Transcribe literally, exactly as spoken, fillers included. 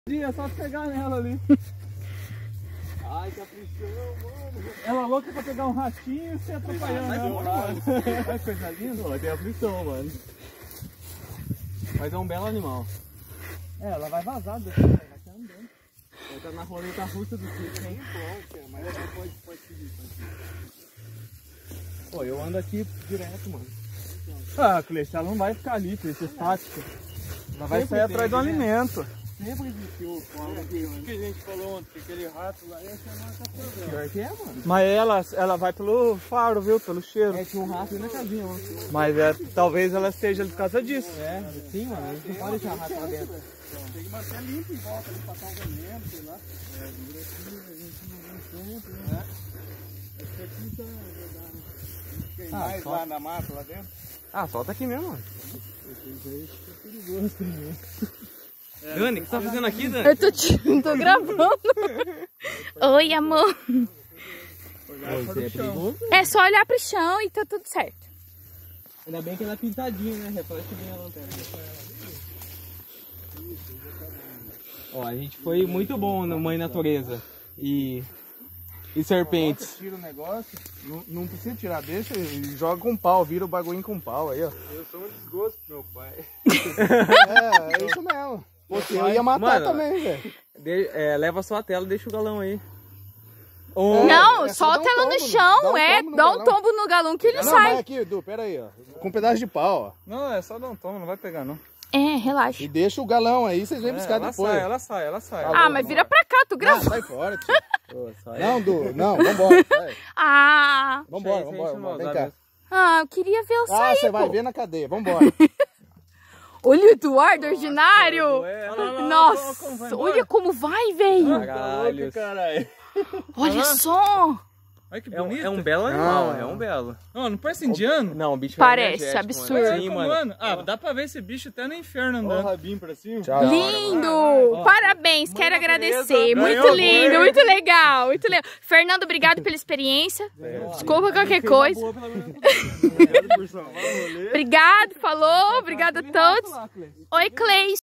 É só pegar nela ali. Ai, que aflição, mano. Ela louca pra pegar um ratinho e você atrapalhando ela. Olha que coisa linda. Ela tem aflição, mano. Mas é um belo animal. É, ela vai vazar daqui, vai estar andando. Vai estar na roleta russa do circo. Tem pronto, mas ela pode, pode seguir. Pô, eu ando aqui direto, mano. Ah, Cleiton, ela não vai ficar ali, Cleiton, estática. Ela vai sair atrás do alimento. Sempre existiu o que a gente falou ontem, que aquele rato lá ia chamar essa problema. Pior que é, mano. Mas ela, ela vai pelo faro, viu? Pelo cheiro. É, tinha um rato na casinha ontem. Mas é, talvez ela esteja ali por causa disso. É, sim, mano. A gente não pode deixar rato lá dentro. Tem que manter limpo em volta, ali, passar um veneno, sei lá. É, dura aqui, a gente não vem tempo, né? Acho que aqui tá verdade. Tem mais lá na mata, lá dentro? Ah, solta aqui mesmo, mano. Esse aí fica perigoso também. É, Dani, o que você tá fazendo aqui, Dani? Eu tô, te... tô gravando. Oi, amor. É, é só olhar pro chão e tá tudo certo. Ainda bem que ela é pintadinha, né? Reflete bem a lanterna. Ó, a gente foi muito bom no Mãe Natureza. E... E serpentes. Tira o negócio, não, não precisa tirar, deixa e joga com pau, vira o bagulho com pau aí, ó. Eu sou um desgosto pro meu pai. É, é isso mesmo. Você eu ia matar. Mano, também, velho. É, leva só a tela, deixa o galão aí. Ou... Não, é, solta ela um no chão, é, dá um tombo no galão que ele não, sai. Vai aqui, Edu, pera aí, ó. Com um pedaço de pau, ó. Não, é só dar um tombo, não vai pegar não. É, relaxa. E deixa o galão aí, vocês vêm buscar é, ela depois. Sai, ela sai, ela sai. Ah, mas vira pra cá, tu grava. Não, sai fora, tio. Pô, sai. Não, Du, não, vambora. Vai. Ah. Vambora, vambora, vambora, vem cá. Ah, eu queria ver o sair. Ah, você vai ver na cadeia, vambora. Olha o Eduardo, ordinário. Nossa, olha como vai, velho. Caralho, caralho. Olha só. Olha que bonito. É um, é um belo animal, ah, é um belo. Não, não parece indiano? Não, o bicho parece, é absurdo. Mano. Sim, mano. Mano. Ah, dá pra ver esse bicho até no inferno andando. Ó, o rabinho pra cima. Tchau. Lindo! Ó, parabéns, mãe, quero agradecer. Muito lindo, muito legal, muito legal. Fernando, obrigado pela experiência. É. Desculpa qualquer coisa. Obrigado, falou, obrigado a todos. Oi, Cleis.